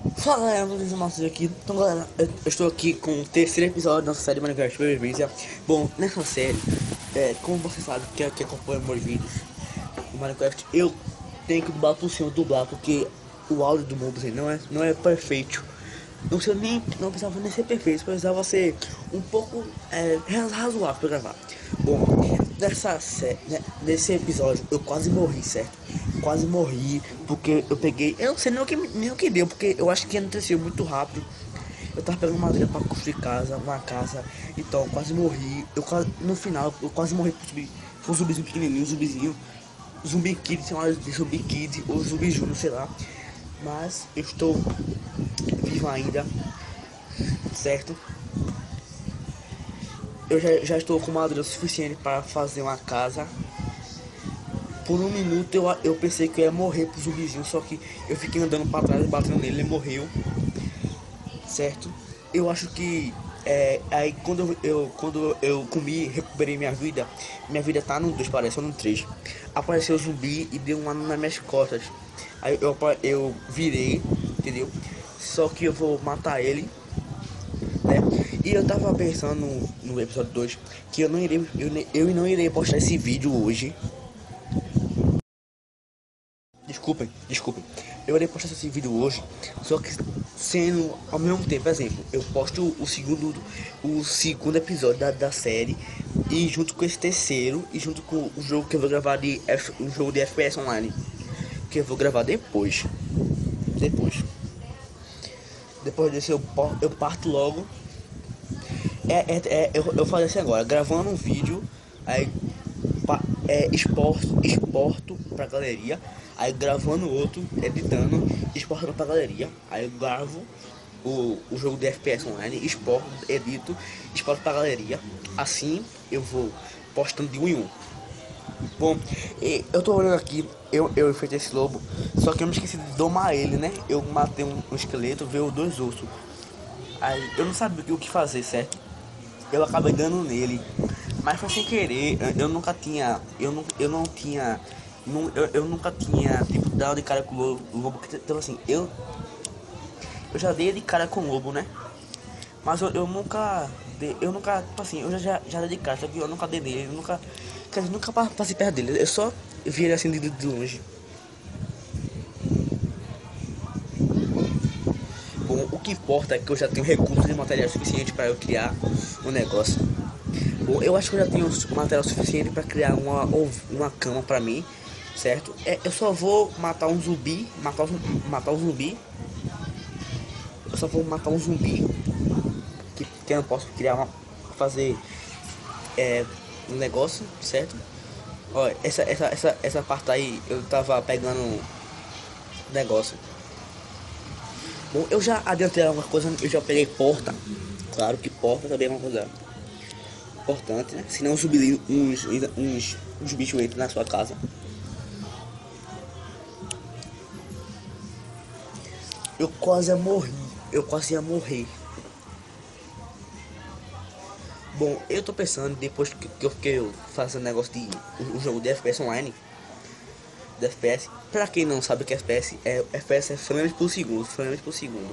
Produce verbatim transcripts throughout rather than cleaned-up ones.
Fala galera, Luiz Matos aqui. Então galera, eu, eu estou aqui com o terceiro episódio da nossa série Minecraft Sobrevivência. Bom, nessa série, é, como você sabe, que, que acompanha meus vídeos do Minecraft, eu tenho que dublar por cima, dublar, porque o áudio do mundo assim, não, é, não é perfeito. Não, sei, nem, não precisava nem ser perfeito, precisava ser um pouco é, razoável para gravar. Bom, nessa série, né, nesse episódio eu quase morri, certo? Quase morri porque eu peguei, eu não sei nem o que, nem o que deu, porque eu acho que anoiteceu muito rápido. Eu tava pegando madeira para construir casa, uma casa, então eu quase morri. Eu quase, no final eu quase morri por zumbi, por um zumbizinho pequenininho, um zumbizinho, zumbi kid, sei lá, de zumbi kid ou zumbi júnior, sei lá. Mas eu estou vivo ainda, certo? Eu já, já estou com madeira suficiente para fazer uma casa. Por um minuto eu, eu pensei que eu ia morrer pro zumbizinho, só que eu fiquei andando para trás, batendo nele, ele morreu, certo? Eu acho que é, aí quando eu, eu, quando eu comi, recuperei minha vida, minha vida tá no dois, parece, ou no três. Apareceu o zumbi e deu um ano nas minhas costas. Aí eu, eu virei, entendeu? Só que eu vou matar ele, né? E eu tava pensando no, no episódio dois que eu não irei, eu, eu não irei postar esse vídeo hoje. Desculpem, desculpem. Eu irei postar esse vídeo hoje, só que sendo ao mesmo tempo, por exemplo, eu posto o segundo, o segundo episódio da, da série e junto com esse terceiro e junto com o jogo que eu vou gravar de F, um jogo de F P S online que eu vou gravar depois, depois, depois desse eu, eu parto logo. É, é, é eu, eu faço assim agora, gravando um vídeo, aí é, exporto, exporto pra galeria, aí gravando outro, editando, exportando pra galeria, aí eu gravo o, o jogo de F P S online, exporto, edito, exporto pra galeria, assim eu vou postando de um em um. Bom, eu tô olhando aqui, eu, eu enfrentei esse lobo, só que eu me esqueci de domar ele, né? Eu matei um, um esqueleto, veio dois ossos, aí eu não sabia o que fazer, certo? Eu acabei dando nele, mas foi sem querer. Eu, eu nunca tinha, eu não, eu não tinha, não, eu, eu nunca tinha tipo dado de cara com o lobo, o lobo que- então assim, eu, eu já dei de cara com o lobo, né? Mas eu, eu nunca, dei, eu nunca, tipo assim, eu já já, já dei de cara, só que eu nunca dei nele, eu nunca, quer dizer, nunca pa- passei perto dele. Eu só vi ele assim de, de longe. Bom, o que importa é que eu já tenho recursos e material suficiente para eu criar um negócio. Bom, eu acho que eu já tenho material suficiente para criar uma, uma cama para mim, certo? É, eu só vou matar um zumbi, matar um, matar um zumbi. Eu só vou matar um zumbi que, que eu não posso criar uma, fazer é, um negócio, certo? Olha, essa, essa, essa, essa parte aí eu tava pegando um negócio. Bom, eu já adiantei alguma coisa, eu já peguei porta. Claro que porta também é uma coisa importante, né? Senão uns, uns, uns, uns bichos entram na sua casa. Eu quase ia morrer. Eu quase ia morrer. Bom, eu tô pensando, depois que, que eu fiquei fazendo negócio de o, o jogo de F P S online, de F P S, pra quem não sabe o que é F P S, é, F P S é frames por segundo, frames por segundo.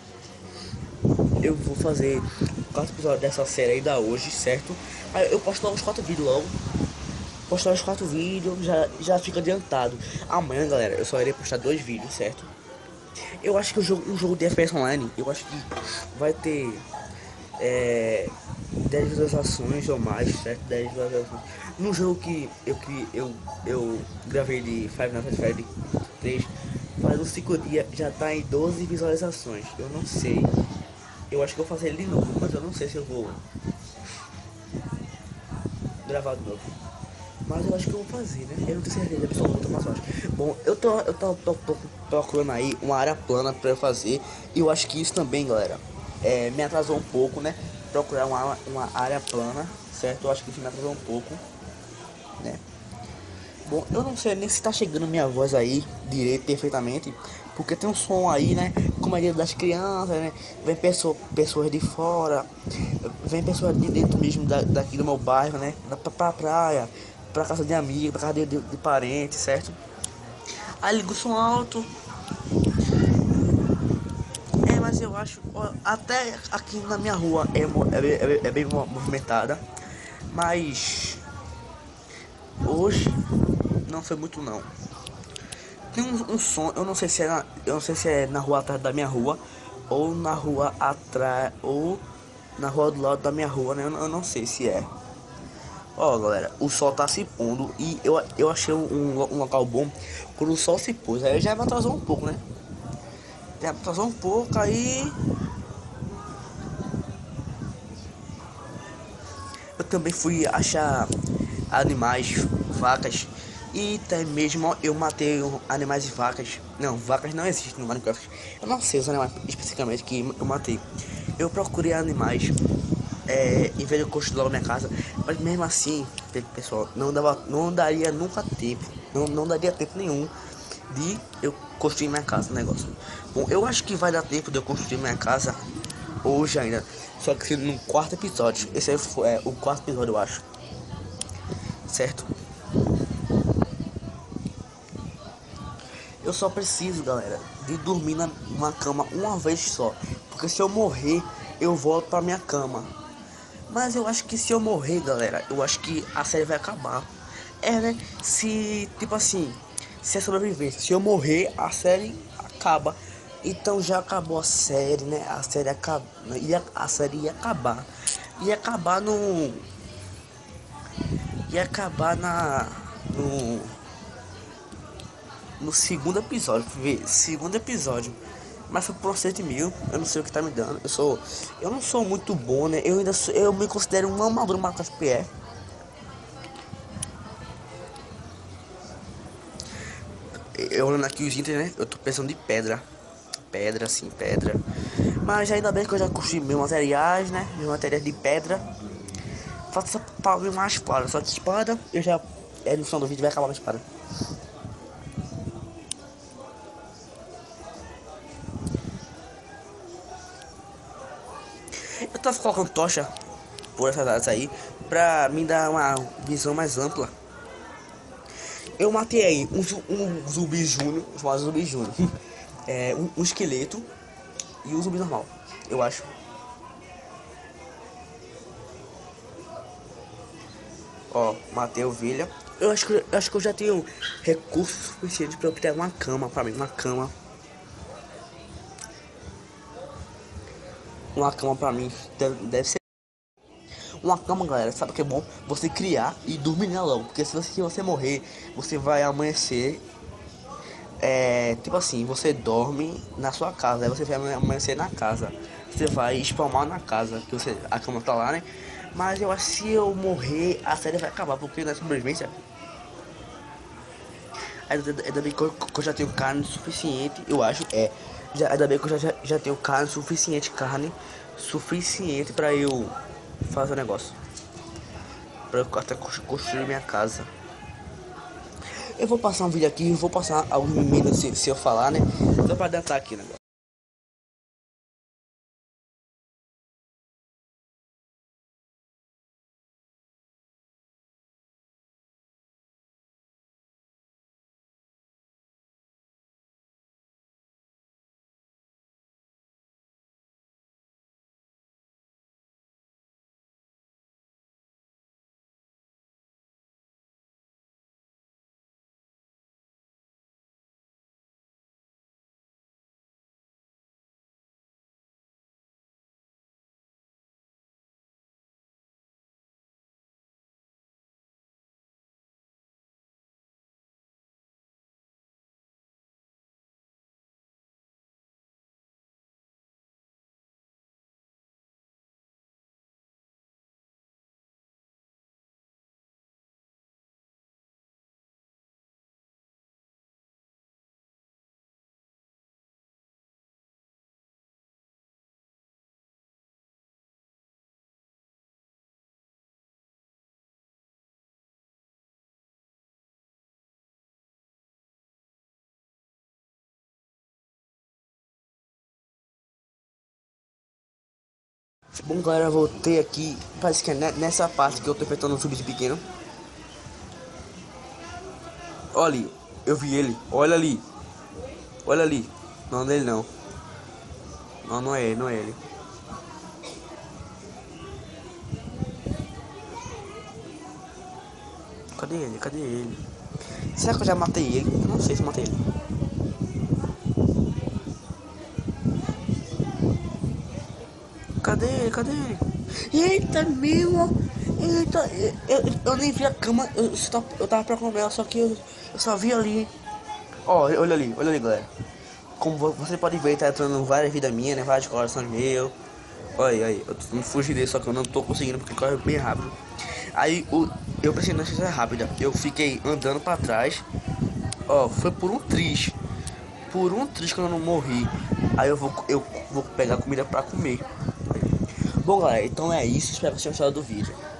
Eu vou fazer quatro episódios dessa série aí da hoje, certo? Aí eu posto logo os quatro vídeos logo. Postar os quatro vídeos, já, já fica adiantado. Amanhã, galera, eu só irei postar dois vídeos, certo? Eu acho que o jogo, um jogo de F P S online, eu acho que vai ter é, dez visualizações ou mais, certo? dez visualizações. No jogo que eu, que eu, eu gravei de Five Nights at Freddy's três, faz uns cinco dias, já tá em doze visualizações. Eu não sei. Eu acho que eu vou fazer ele de novo, mas eu não sei se eu vou gravar de novo. Mas eu acho que eu vou fazer, né? Eu não tenho certeza absoluta, mas eu acho. Bom, eu tô, eu tô, tô, tô procurando aí uma área plana pra eu fazer. E eu acho que isso também, galera, é, me atrasou um pouco, né? Procurar uma, uma área plana, certo? Eu acho que isso me atrasou um pouco, né? Bom, eu não sei nem se tá chegando minha voz aí direito, perfeitamente. Porque tem um som aí, né? Como é dia das crianças, né? Vem pessoa, pessoas de fora, vem pessoas de dentro mesmo da, daqui do meu bairro, né? Pra, pra praia, pra casa de amigo, pra casa de, de, de parente, certo? Aí liga o som alto, acho, ó, até aqui na minha rua é, mo- é, bem- é, bem- é bem mo- movimentada, mas hoje não foi muito não. Tem um, um som, eu não sei se é na, eu não sei se é na rua atrás da minha rua ou na rua atrás ou na rua do lado da minha rua, né? Eu, não- eu não sei se é. Ó, galera, o sol tá se pondo e eu, eu achei um, um local bom quando o sol se pôs. Aí já me atrasou um pouco, né? Já me atrasou um pouco, aí eu também fui achar animais, vacas. E até mesmo eu matei um- animais e vacas. Não, vacas não existem no Minecraft. Eu não sei os animais especificamente que eu matei. Eu procurei animais é, em vez de construir logo minha casa. Mas mesmo assim, pessoal, não, dava, não daria nunca tempo. Não, não daria tempo nenhum de eu construir minha casa, negócio. Bom, eu acho que vai dar tempo de eu construir minha casa hoje ainda. Só que no quarto episódio. Esse aí foi é, o quarto episódio, eu acho. Certo? Eu só preciso, galera, de dormir na, numa cama uma vez só. Porque se eu morrer, eu volto pra minha cama. Mas eu acho que se eu morrer, galera, eu acho que a série vai acabar. É, né? Se, tipo assim, se é sobrevivência, se eu morrer, a série acaba. Então já acabou a série, né? A série acaba, ia, a série ia acabar. Ia acabar no, ia acabar na, no, no segundo episódio, ver, segundo episódio. Mas foi por cento mil, eu não sei o que tá me dando. Eu sou, eu não sou muito bom, né? Eu ainda sou, eu me considero um amador no Minecraft P E. Eu olhando aqui os itens, né? Eu tô pensando de pedra. Pedra, sim, pedra. Mas ainda bem que eu já construí meus materiais, né? Meus materiais de pedra. Falta só pra abrir uma espada. Só que espada, eu já. É no final do vídeo, vai acabar uma espada. Eu tava colocando tocha por essas áreas aí. Pra me dar uma visão mais ampla. Eu matei aí um, zu- um zumbi júnior. Chamado zumbi júnior. É, um, um esqueleto. E um zumbi normal. Eu acho. Ó, matei a ovelha. Eu acho que eu acho que eu já tenho recurso suficiente para obter uma cama para mim, uma cama. Uma cama para mim deve, deve ser uma cama, galera. Sabe o que é bom? Você criar e dormir nela logo, porque se você, se você morrer, você vai amanhecer. É, tipo assim, você dorme na sua casa, aí você vai amanhecer na casa. Você vai spawnar na casa, que você a cama tá lá, né? Mas eu acho que se eu morrer, a série vai acabar, porque na sobrevivência Ainda, ainda bem que eu, que eu já tenho carne suficiente, eu acho. É. Já, ainda bem que eu já, já, já tenho carne suficiente, carne suficiente pra eu fazer o negócio. Pra eu até construir minha casa. Eu vou passar um vídeo aqui, vou passar alguns minutos se, se eu falar, né? Só pra dançar aqui, né? Bom, galera, voltei aqui. Parece que é nessa parte que eu tô enfrentando um zumbi pequeno. Olha ali, eu vi ele. Olha ali. Olha ali. Não, dele não. Não, não é ele, não é ele. Cadê ele? Cadê ele? Será que eu já matei ele? Eu não sei se matei ele. Cadê ele? Cadê ele? Eita, meu! Eita, eu, eu, eu nem vi a cama. Eu, só- eu tava procurando ela, só que eu, eu só vi ali. Ó, olha ali, olha ali, galera. Como vo- você pode ver, tá entrando várias vidas minhas, né? Vários corações meus. Olha aí, eu tô tentando fugir dele, só que eu não tô conseguindo porque corre bem rápido. Aí o, eu preciso de notícia rápida. Eu fiquei andando pra trás. Ó, foi por um triz. Por um triz que eu não morri. Aí eu vou, eu vou pegar comida pra comer. Bom, galera, então é isso. Espero que vocês tenham gostado do vídeo.